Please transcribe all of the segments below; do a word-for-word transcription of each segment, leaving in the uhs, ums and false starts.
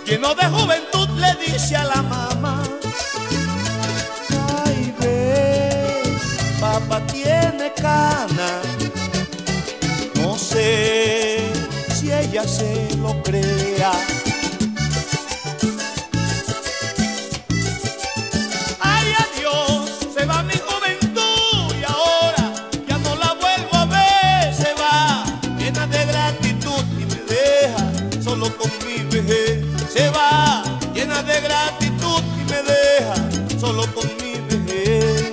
lleno de juventud, le dice a la mamá: ay, ve, papá tiene cana. No sé si ella se lo crea. Ay, adiós, se va mi juventud y ahora ya no la vuelvo a ver. Se va llena de gratitud y me deja solo con mi vejez. Se va llena de gratitud y me deja solo con mi vejez.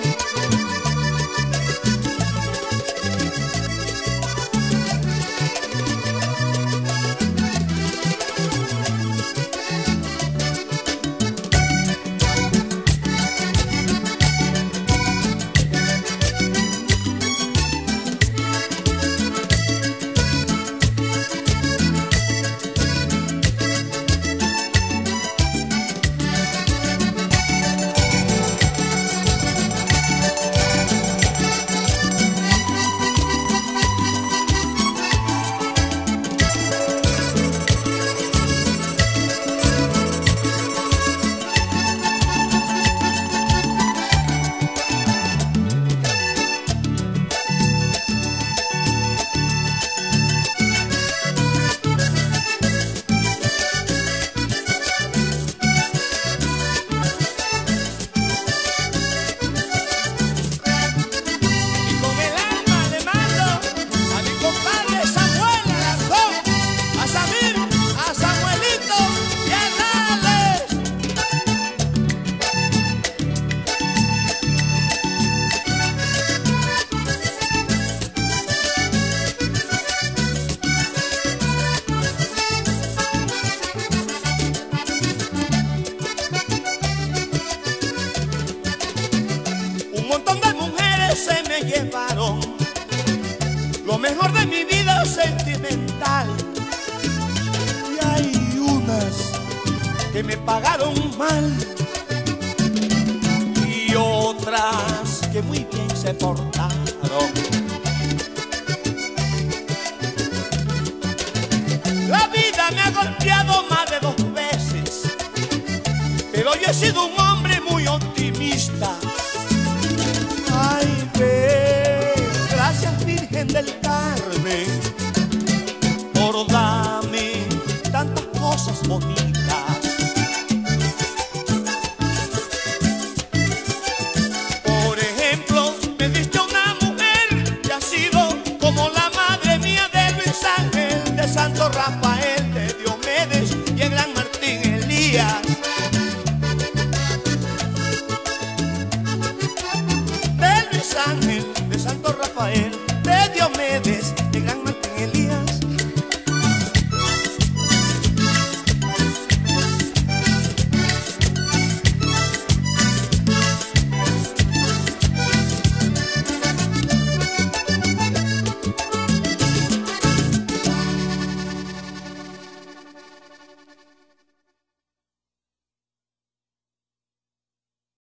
Un montón de mujeres se me llevaron lo mejor de mi vida sentimental, y hay unas que me pagaron mal y otras que muy bien se portaron. La vida me ha golpeado más de dos veces, pero yo he sido un hombre muy optimista. Ay, ve, gracias Virgen del Carmen por darme tantas cosas bonitas.